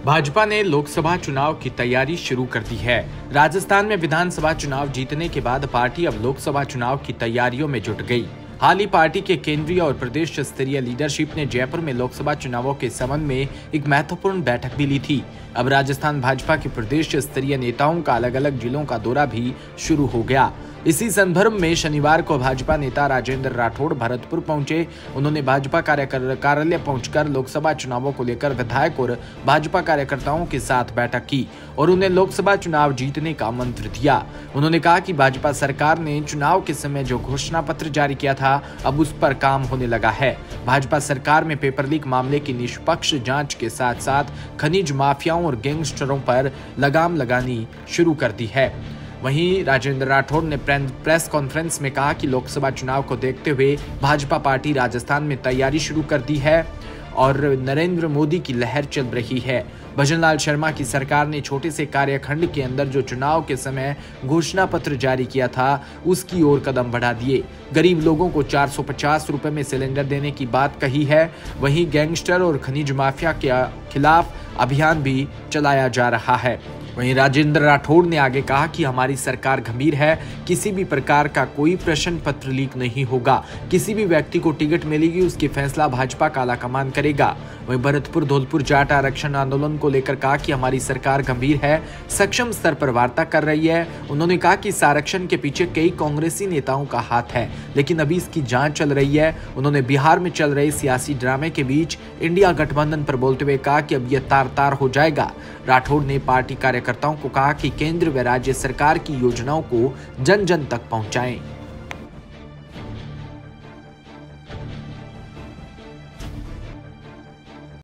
भाजपा ने लोकसभा चुनाव की तैयारी शुरू कर दी है। राजस्थान में विधानसभा चुनाव जीतने के बाद पार्टी अब लोकसभा चुनाव की तैयारियों में जुट गई। हाल ही पार्टी के केंद्रीय और प्रदेश स्तरीय लीडरशिप ने जयपुर में लोकसभा चुनावों के संबंध में एक महत्वपूर्ण बैठक भी ली थी। अब राजस्थान भाजपा के प्रदेश स्तरीय नेताओं का अलग अलग जिलों का दौरा भी शुरू हो गया। इसी संदर्भ में शनिवार को भाजपा नेता राजेंद्र राठौड़ भरतपुर पहुंचे। उन्होंने भाजपा कार्यालय पहुंचकर लोकसभा चुनावों को लेकर विधायक और भाजपा कार्यकर्ताओं के साथ बैठक की और उन्हें लोकसभा चुनाव जीतने का मंत्र दिया। उन्होंने कहा कि भाजपा सरकार ने चुनाव के समय जो घोषणा पत्र जारी किया था, अब उस पर काम होने लगा है। भाजपा सरकार में पेपर लीक मामले की निष्पक्ष जांच के साथ साथ खनिज माफियाओं और गैंगस्टरों पर लगाम लगानी शुरू कर दी है। वहीं राजेंद्र राठौड़ ने प्रेस कॉन्फ्रेंस में कहा कि लोकसभा चुनाव को देखते हुए भाजपा पार्टी राजस्थान में तैयारी शुरू कर दी है और नरेंद्र मोदी की लहर चल रही है। भजनलाल शर्मा की सरकार ने छोटे से कार्यखंड के अंदर जो चुनाव के समय घोषणा पत्र जारी किया था, उसकी ओर कदम बढ़ा दिए। गरीब लोगों को 450 रुपए में सिलेंडर देने की बात कही है। वहीं गैंगस्टर और खनिज माफिया के खिलाफ अभियान भी चलाया जा रहा है। वहीं राजेंद्र राठौड़ ने आगे कहा कि हमारी सरकार गंभीर है, किसी भी प्रकार का कोई प्रश्न पत्र लीक नहीं होगा। किसी भी व्यक्ति को टिकट मिलेगी, उसकी फैसला भाजपा काला कमान करेगा। वहीं भरतपुर धौलपुर जाट आरक्षण आंदोलन को लेकर कहा कि हमारी सरकार गंभीर है, सक्षम स्तर पर वार्ता कर रही है। उन्होंने कहा कि इस आरक्षण के पीछे कई कांग्रेसी नेताओं का हाथ है, लेकिन अभी इसकी जांच चल रही है। उन्होंने बिहार में चल रहे सियासी ड्रामे के बीच इंडिया गठबंधन पर बोलते हुए कहा कि अब यह तार-तार हो जाएगा। राठौड़ ने पार्टी कार्यकर्ताओं को कहा कि केंद्र व राज्य सरकार की योजनाओं को जन जन तक पहुंचाएं।